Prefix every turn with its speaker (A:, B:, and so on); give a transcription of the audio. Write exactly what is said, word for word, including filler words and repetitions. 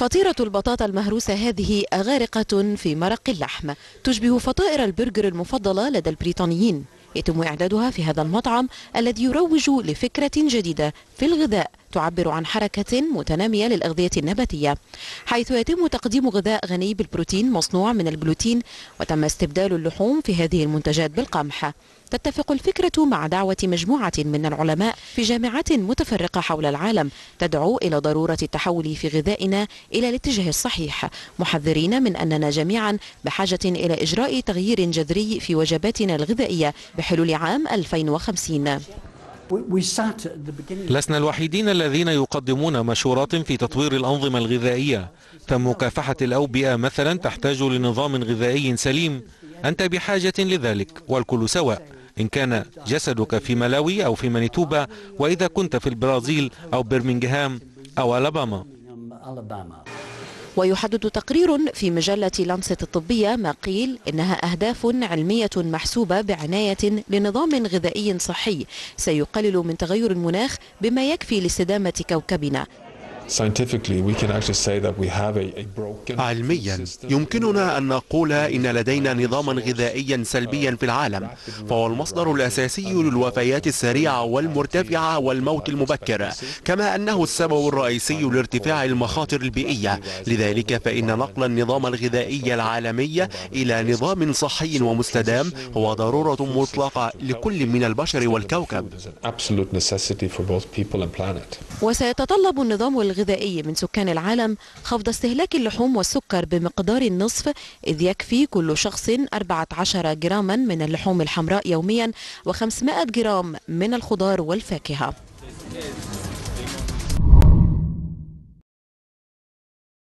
A: فطيرة البطاطا المهروسة هذه غارقة في مرق اللحم، تشبه فطائر البرجر المفضلة لدى البريطانيين. يتم إعدادها في هذا المطعم الذي يروج لفكرة جديدة في الغذاء تعبر عن حركة متنامية للأغذية النباتية، حيث يتم تقديم غذاء غني بالبروتين مصنوع من الجلوتين، وتم استبدال اللحوم في هذه المنتجات بالقمح. تتفق الفكرة مع دعوة مجموعة من العلماء في جامعات متفرقة حول العالم تدعو إلى ضرورة التحول في غذائنا إلى الاتجاه الصحيح، محذرين من أننا جميعا بحاجة إلى إجراء تغيير جذري في وجباتنا الغذائية بحلول عام ألفين وخمسين.
B: لسنا الوحيدين الذين يقدمون مشورات في تطوير الأنظمة الغذائية، فمكافحة الأوبئة مثلا تحتاج لنظام غذائي سليم. أنت بحاجة لذلك والكل سواء، إن كان جسدك في ملاوي أو في مانيتوبا، وإذا كنت في البرازيل أو برمنغهام أو ألاباما.
A: ويحدد تقرير في مجلة لانست الطبية ما قيل إنها أهداف علمية محسوبة بعناية لنظام غذائي صحي سيقلل من تغير المناخ بما يكفي لاستدامة كوكبنا.
C: علميا يمكننا أن نقول إن لدينا نظاما غذائيا سلبيا في العالم، فهو المصدر الأساسي للوفيات السريعة والمرتفعة والموت المبكر، كما أنه السبب الرئيسي لارتفاع المخاطر البيئية. لذلك فإن نقل النظام الغذائي العالمي إلى نظام صحي ومستدام هو ضرورة مطلقة لكل من البشر والكوكب.
A: وسيتطلب النظام الغذائي من سكان العالم خفض استهلاك اللحوم والسكر بمقدار النصف، إذ يكفي كل شخص أربعة عشر جراما من اللحوم الحمراء يوميا وخمسمائة جرام من الخضار والفاكهة.